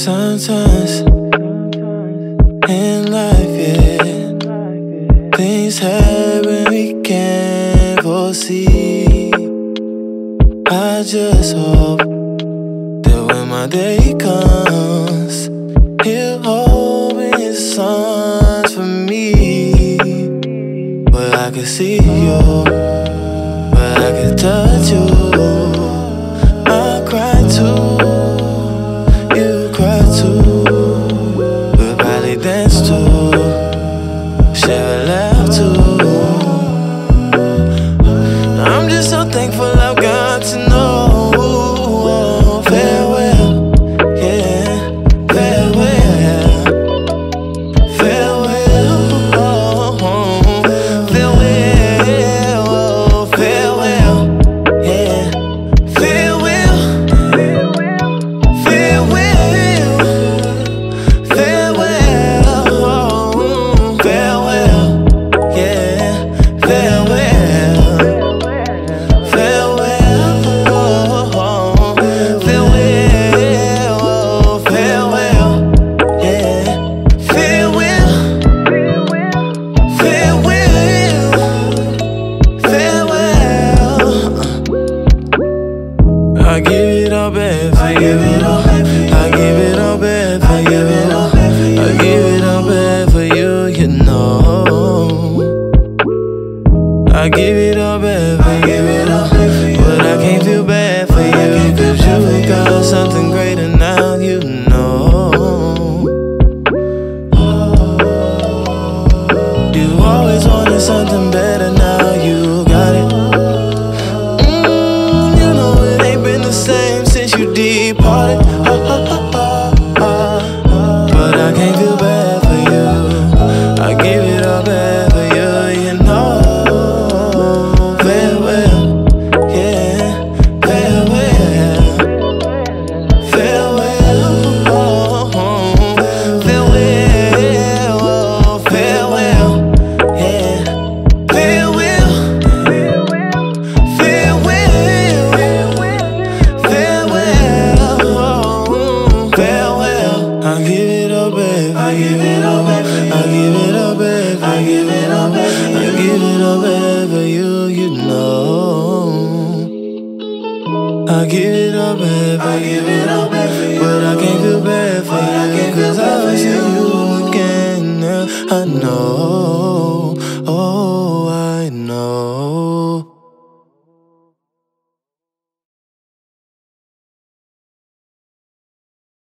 Sometimes in life, yeah, things happen we can't foresee. I just hope that when my day comes, he'll open his arms for me, where I can see you, where I can touch you. I cry too, you cry too. We'll probably dance too, share a laugh too. I'm just so thankful I've got to know. Farewell, yeah, farewell, farewell, farewell, farewell, yeah, farewell, farewell, farewell, farewell, yeah, farewell, farewell, farewell, yeah, farewell, farewell. I give it all back for you. I give it all back for you. I give it all back for you, you know. I give it all back for you, but I can't feel bad for you, 'cause you got something greater now, you know. You always wanted something better, now you got it. You know it ain't been the same since you departed. But I can't feel bad for you. I give it all back for you, you know. Farewell, yeah, farewell, farewell, farewell, farewell, yeah, farewell, farewell, farewell. I give it all back, I give it all back, I give it all back, I give it all back, I give it all back for you, you know. I give it all back, I give it all back, but I can't feel bad for you, 'cause I'll see you again now, I know.